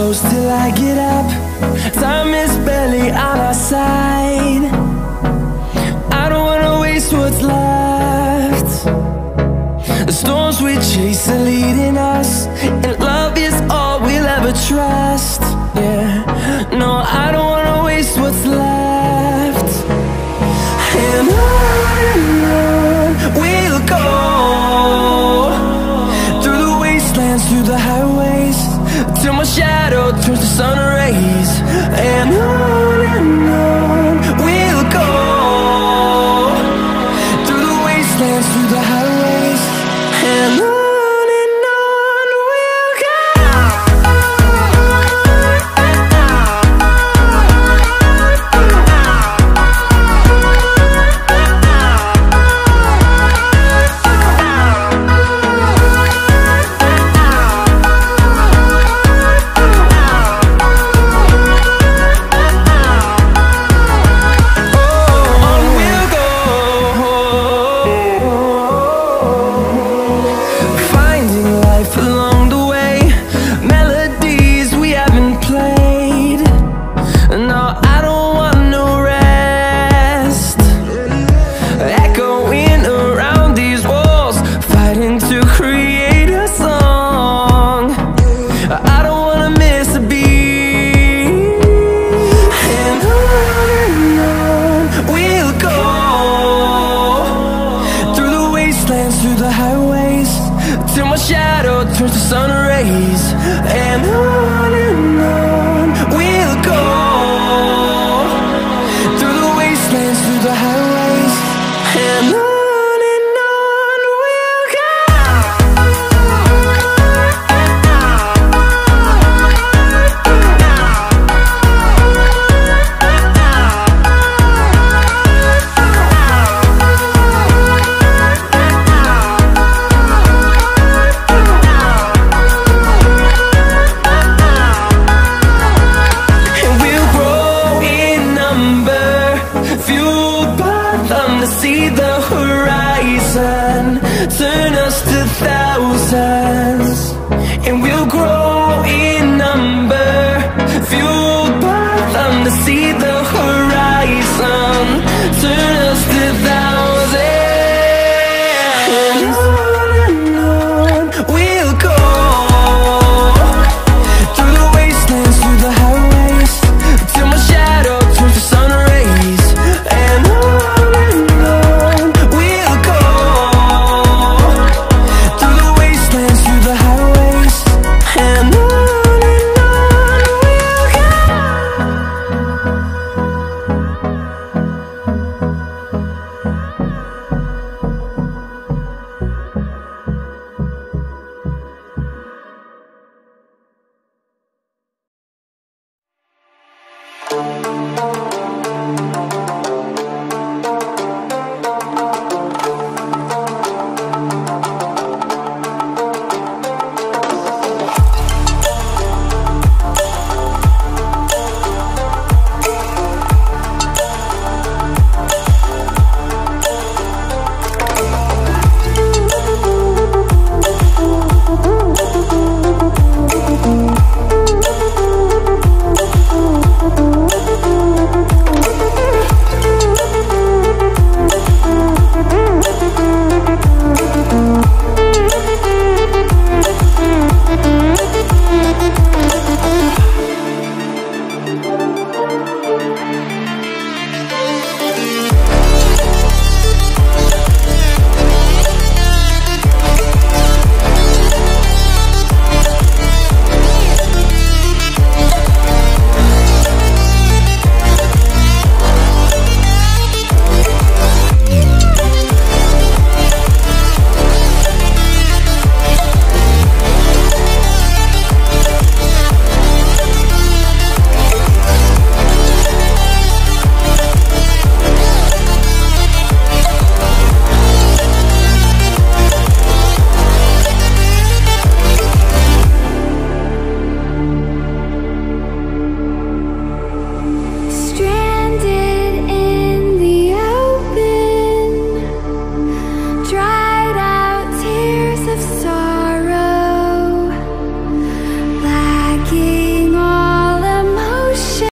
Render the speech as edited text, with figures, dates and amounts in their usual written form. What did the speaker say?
close till I get up. Time is barely on our side. I don't wanna waste what's left. The storms we chase are leading us, and love is all we'll ever trust. Yeah, no, I don't wanna waste what's left. And on we'll go, through the wastelands, through the highways, till my shadow turns to sun rays. And on we'll go, through the wastelands, through the highways, and on we'll go. Through the highways, till my shadow turns to sun rays. And on we'll go, through the wastelands, through the highways, and on we'll go. See the horizon, turn us to thousands.